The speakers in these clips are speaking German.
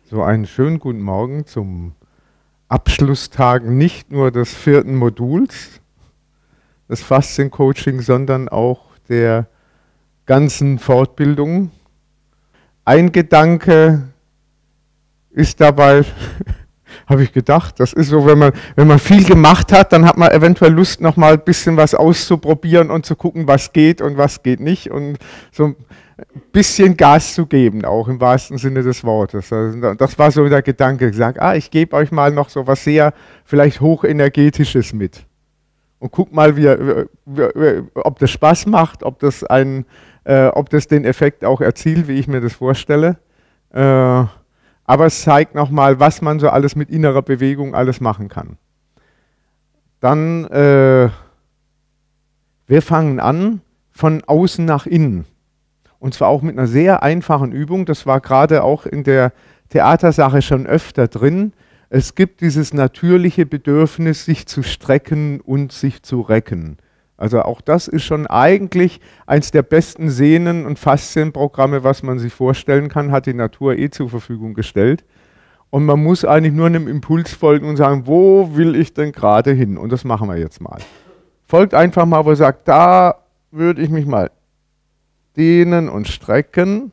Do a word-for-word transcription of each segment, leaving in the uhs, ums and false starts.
So einen schönen guten Morgen zum Abschlusstag nicht nur des vierten Moduls des Faszien-Coaching, sondern auch der ganzen Fortbildung. Ein Gedanke ist dabei, habe ich gedacht, das ist so, wenn man, wenn man viel gemacht hat, dann hat man eventuell Lust, noch mal ein bisschen was auszuprobieren und zu gucken, was geht und was geht nicht und so ein bisschen Gas zu geben, auch im wahrsten Sinne des Wortes. Also das war so der Gedanke, gesagt, ah, ich gebe euch mal noch so was sehr vielleicht hochenergetisches mit und guck mal, wie, wie, ob das Spaß macht, ob das, ein, äh, ob das den Effekt auch erzielt, wie ich mir das vorstelle. Äh, Aber es zeigt nochmal, was man so alles mit innerer Bewegung alles machen kann. Dann, äh, wir fangen an von außen nach innen. Und zwar auch mit einer sehr einfachen Übung. Das war gerade auch in der Theatersache schon öfter drin. Es gibt dieses natürliche Bedürfnis, sich zu strecken und sich zu recken. Also auch das ist schon eigentlich eins der besten Sehnen- und Faszienprogramme, was man sich vorstellen kann, hat die Natur eh zur Verfügung gestellt. Und man muss eigentlich nur einem Impuls folgen und sagen, wo will ich denn gerade hin? Und das machen wir jetzt mal. Folgt einfach mal, wo ihr sagt, da würde ich mich mal dehnen und strecken.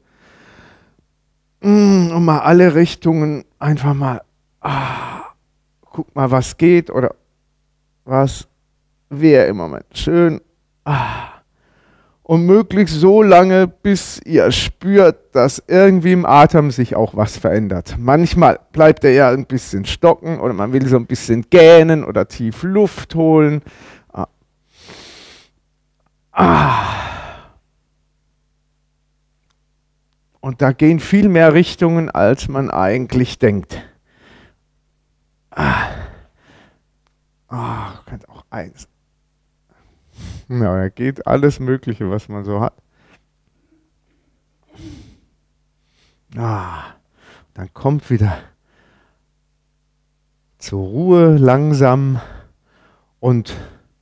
Und mal alle Richtungen einfach mal, ah, guck mal, was geht oder was wäre im Moment schön. Ah. Und möglichst so lange, bis ihr spürt, dass irgendwie im Atem sich auch was verändert. Manchmal bleibt er ja ein bisschen stocken oder man will so ein bisschen gähnen oder tief Luft holen. Ah. Ah. Und da gehen viel mehr Richtungen, als man eigentlich denkt. Ah. Ah, könnte auch eins. Ja, da geht alles Mögliche, was man so hat. Ah, dann kommt wieder zur Ruhe langsam und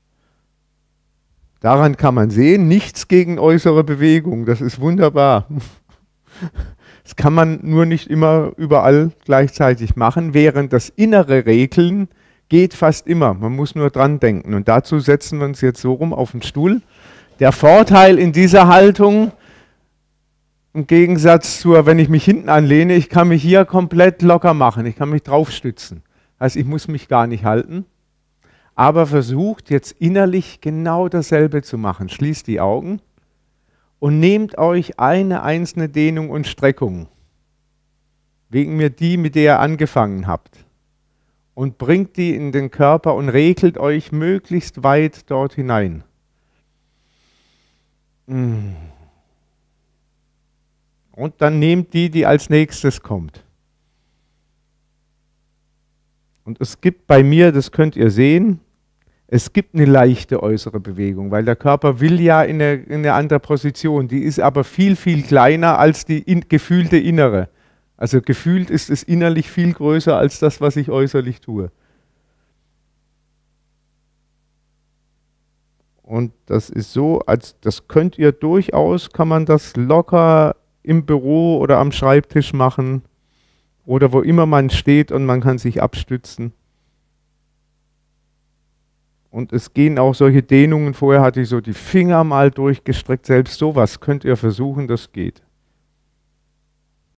daran kann man sehen, nichts gegen äußere Bewegung, das ist wunderbar. Das kann man nur nicht immer überall gleichzeitig machen, während das innere Regeln geht fast immer, man muss nur dran denken. Und dazu setzen wir uns jetzt so rum auf den Stuhl. Der Vorteil in dieser Haltung, im Gegensatz zu, wenn ich mich hinten anlehne, ich kann mich hier komplett locker machen, ich kann mich drauf stützen. Also ich muss mich gar nicht halten, aber versucht jetzt innerlich genau dasselbe zu machen. Schließt die Augen und nehmt euch eine einzelne Dehnung und Streckung, wegen mir die, mit der ihr angefangen habt. Und bringt die in den Körper und regelt euch möglichst weit dort hinein. Und dann nehmt die, die als nächstes kommt. Und es gibt bei mir, das könnt ihr sehen, es gibt eine leichte äußere Bewegung, weil der Körper will ja in eine, in eine andere Position. Die ist aber viel, viel kleiner als die in, gefühlte innere. Also gefühlt ist es innerlich viel größer als das, was ich äußerlich tue. Und das ist so, als das könnt ihr durchaus, kann man das locker im Büro oder am Schreibtisch machen oder wo immer man steht und man kann sich abstützen. Und es gehen auch solche Dehnungen, vorher hatte ich so die Finger mal durchgestreckt, selbst sowas könnt ihr versuchen, das geht.